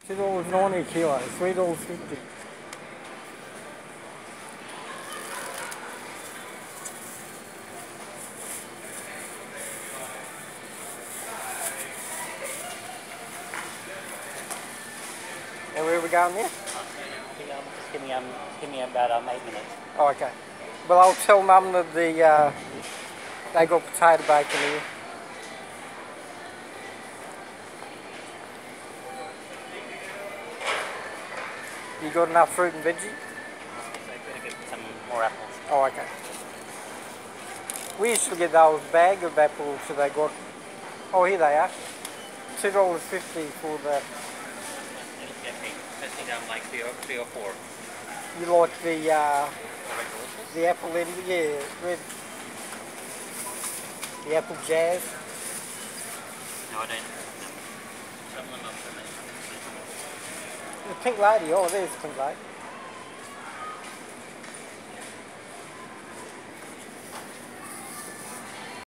$2.90 a kilo, $3.50. And where are we going there? Just give me about 8 minutes. Oh, okay. Well, I'll tell Mum that they got potato bacon here. You got enough fruit and veggie? So I'm going to get some more apples. Oh, okay. We used to get those bag of apples so they got... Oh, here they are. $2.50 for the... Like three or four. You like the apple in, yeah, red. The apple jazz. No, I don't. Some of them up for me. The pink lady, oh, there's the pink lady.